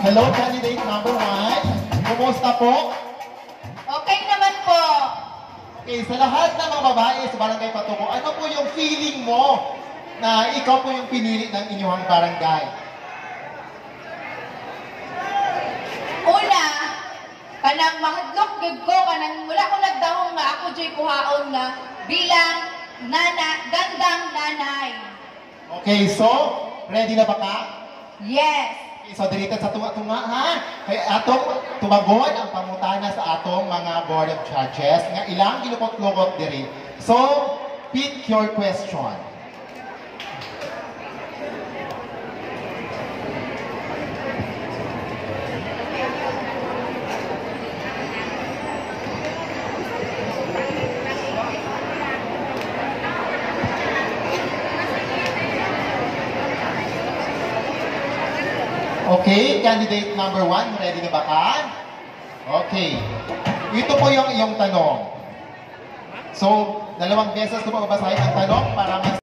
Hello, candidate number 1. Kumusta po? Okay naman po. Okay, sa lahat ng mga babae sa Barangay Patubo, ano po yung feeling mo na ikaw po yung pinili ng inyong barangay? Una, kanang mahadlok gid ko kanang wala ko nagdahong nga ako joy kuhaon nga bilang gandang nanay. Okay, so ready na ba ka? Yes. Okay, so dilitan sa tunga-tunga ha. Kay atong tumagod ang pangutana sa atong mga board of judges nga ilang gilukot-lukot diri. So, pick your question. Okay, candidate number 1, ready na ba ka? Okay. Ito po yung iyong tanong. So, 2 beses ko babasahin ang tanong para mas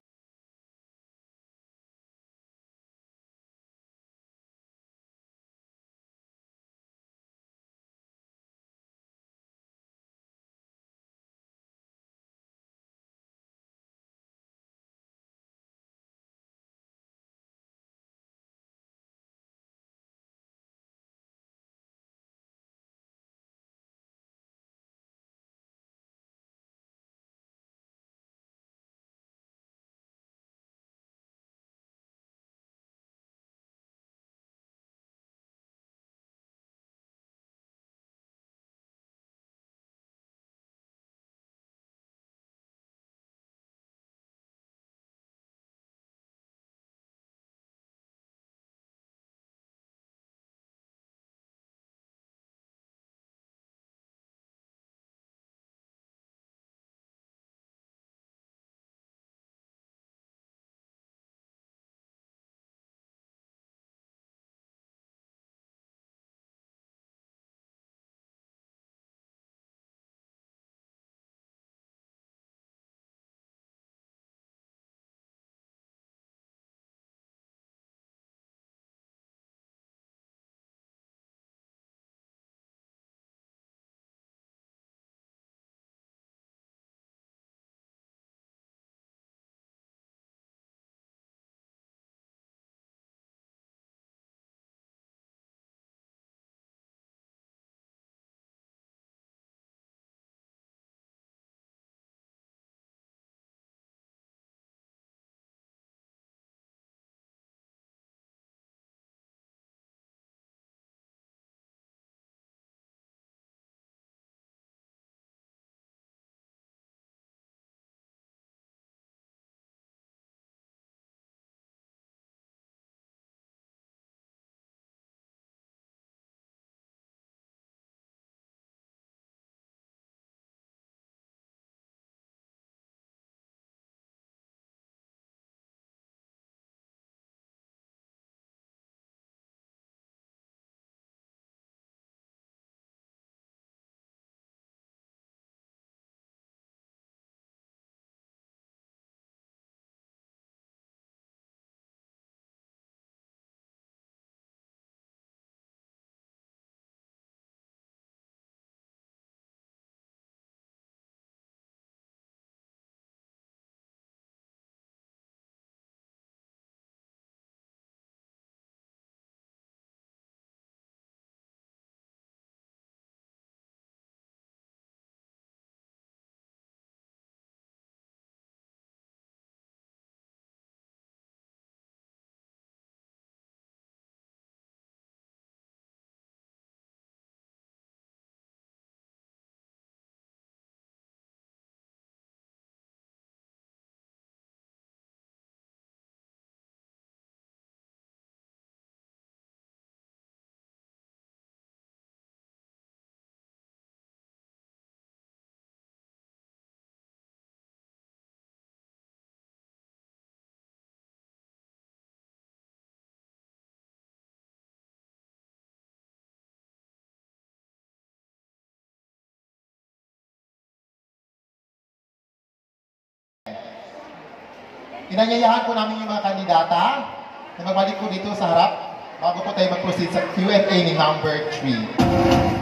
inanyayahan po namin yung mga kandidata na magbalik po dito sa harap. bago po tayo mag-proceed sa Q&A ni number 3.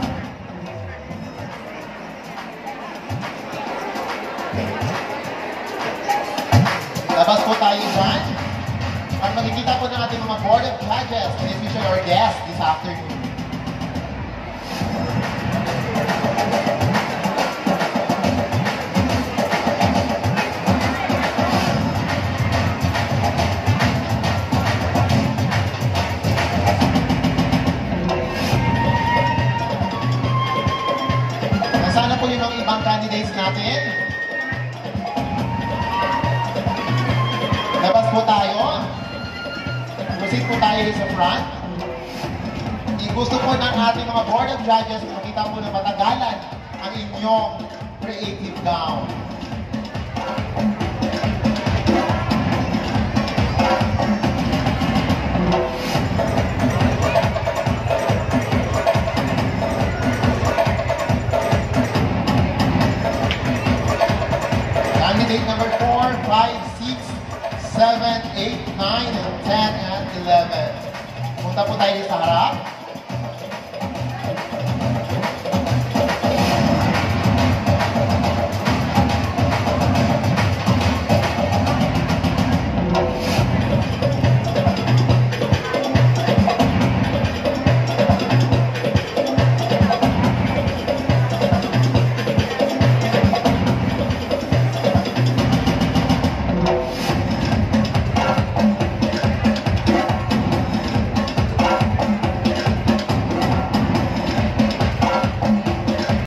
Labas po tayo dyan. At makikita po ng ating mga board of judges and especially our guests this afternoon. Nasaan po yung mga ibang candidates natin? Labas po tayo. Proceed po tayo sa front. Gusto po ng ating mga board of judges makita po na matagalan ang inyong creative gown. Candidate number 4, 5, 6, 7, 8, 9, 10, and 11. Punta po tayo sa harap.